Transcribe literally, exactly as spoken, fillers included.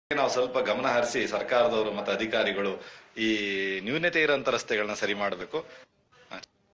ನಾವು ಸ್ವಲ್ಪ ಗಮನ ಹರಿಸಿ ಸರ್ಕಾರದವರು ಮತ್ತೆ ಅಧಿಕಾರಿಗಳು ಈ ನ್ಯೂನತೆ ಇರೋಂಥ ರಸ್ತೆಗಳನ್ನ ಸರಿ ಮಾಡಬೇಕು.